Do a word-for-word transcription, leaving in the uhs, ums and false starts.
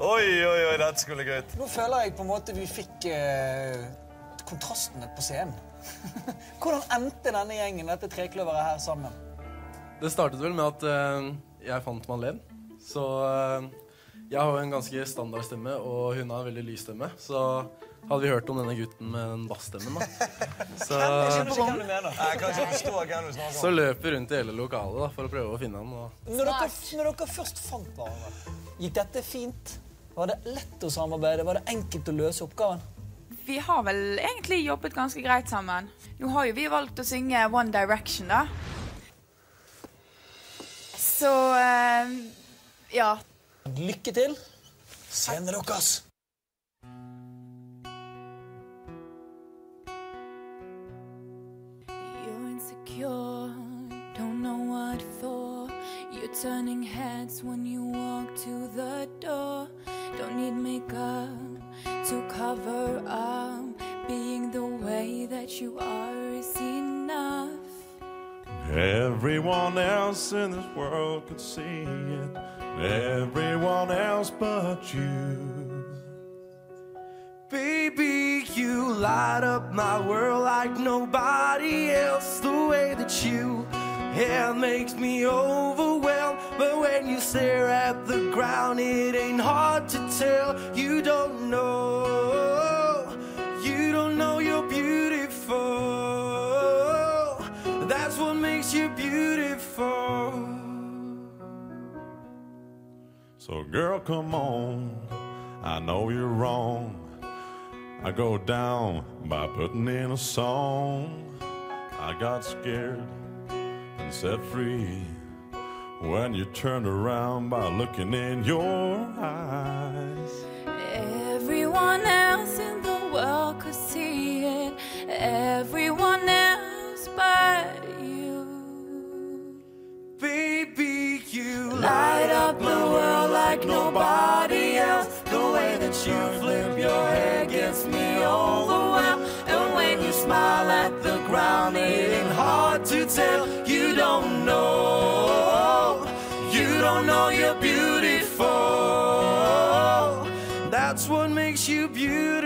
Oi, oi, oi, dette skulle gå ut. Nå føler jeg på en måte vi fikk eh, kontrastene på scenen. Hvordan endte denne gjengen, dette trekløveret her sammen? Det startet vel med at uh, jeg fant Madeleine. Så uh, jeg har jo en ganske standard stemme, og hun har en veldig lys stemme. Så hadde vi hørt om denne gutten med den bassstemmen, da. Så, jeg skjønner ikke hva du mener. Jeg kan ikke forstå hva du snakker om. Så løp vi rundt i hele lokalet da, for å prøve å finne han. Og... Når, dere, når dere først fant hverandre, gikk dette fint? Var det lett å samarbeide? Var det enkelt å løse oppgaven? Vi har vel egentlig jobbet ganske greit sammen. Nå har jo vi valgt å synge One Direction, da. Så, uh, ja. Lykke til. Scenen deres. You're insecure, don't know what for. You're turning heads when you walk to the door. Don't need makeup to cover up. Being the way that you are is enough. Everyone else in this world could see it. Everyone else but you. Baby, you light up my world like nobody else. The way that you hair makes me overwhelmed. But when you stare at the ground, it ain't hard to tell. You don't know, you don't know you're beautiful. That's what makes you beautiful. So girl, come on, I know you're wrong. I go down by putting in a song. I got scared and set free when you turned around by looking in your eyes. Everyone else in the world could see it. Everyone else but you. Baby, you light up the world like nobody else. The way that you flip your hair gets me overwhelmed. And when you smile at the ground, it ain't hard to tell. You don't know, you don't know you're beautiful. That's what makes you beautiful.